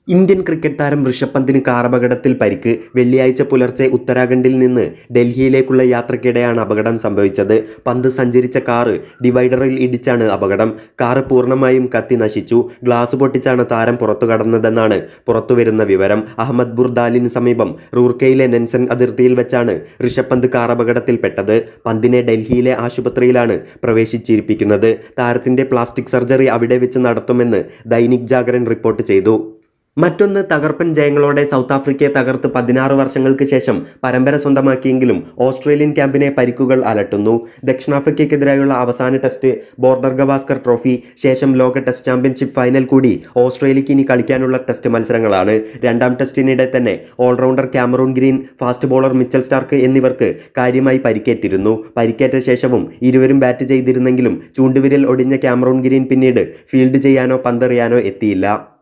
Indian cricket താരം ഋഷഭ് പന്തിന് കാറപകടത്തിൽ പരിക്ക്. വെള്ളിയാഴ്ച പുലർച്ചെ ഉത്തരാഖണ്ഡിൽ നിന്ന് ഡൽഹിയിലേക്കുള്ള യാത്രയ്ക്കിടെയാണ് അപകടം സംഭവിച്ചത്. പന്ത് സഞ്ചരിച്ച കാറ് ഡിവൈഡറിൽ ഇടിച്ചാണ് അപകടം. കാറ് പൂർണ്ണമായും കത്തി നശിച്ചു. ഗ്ലാസ് പൊട്ടിച്ചാണ് താരം പുറത്തു കടന്നതെന്നാണ് പുറത്തുവരുന്ന വിവരം. അഹമ്മദ്പൂർ ദാലിന് സമീപം റൂർക്കയിലെ നെൻസൻ അതിർത്തിയിൽ വെച്ചാണ് ഋഷഭ് പന്ത് കാറപകടത്തിൽപ്പെട്ടത്. പന്തിനെ ഡൽഹിയിലെ ആശുപത്രിയിലാണ് പ്രവേശിച്ചിരിപ്പിക്കുന്നത്. താരത്തിന്റെ പ്ലാസ്റ്റിക് സർജറി അവിടെ വെച്ച് നടത്തുമെന്ന് ദൈനിക് ജാഗരൺ റിപ്പോർട്ട് ചെയ്തു. മറ്റൊന്ന്, തകർപ്പൻ ജയങ്ങളോടെ സൗത്ത് ആഫ്രിക്കയെ തകർത്ത് 16 വർഷങ്ങൾക്ക് ശേഷം പരമ്പര സ്വന്തമാക്കിയെങ്കിലും ഓസ്ട്രേലിയൻ ക്യാമ്പിനെ പരിക്കുകൾ അലട്ടുന്നു. ദക്ഷിണാഫ്രിക്കയ്ക്കെതിരായുള്ള അവസാന ടെസ്റ്റ് ബോർഡർ ഗവാസ്കർ ട്രോഫി ശേഷം ലോക ടെസ്റ്റ് ചാമ്പ്യൻഷിപ്പ് ഫൈനൽ കൂടി ഓസ്ട്രേലിയക്ക് ഇനി കളിക്കാനുള്ള ടെസ്റ്റ് മത്സരങ്ങളാണ്. രണ്ടാം ടെസ്റ്റിനിടെ തന്നെ allrounder Cameron Green, fast bowler Mitchell Starc എന്നിവർക്ക് കാര്യമായി പരിക്കേറ്റിരുന്നു. പരിക്കേറ്റ ശേഷവും ഇരുവരും ബാറ്റ് ചെയ്തിരുന്നെങ്കിലും ചൂണ്ടുവിരൽ ഒടിഞ്ഞ കാമറൂൺ ഗ്രീൻ പിന്നീട് ഫീൽഡ് ചെയ്യാനോ പന്തെറിയാനോ എത്തിയില്ല.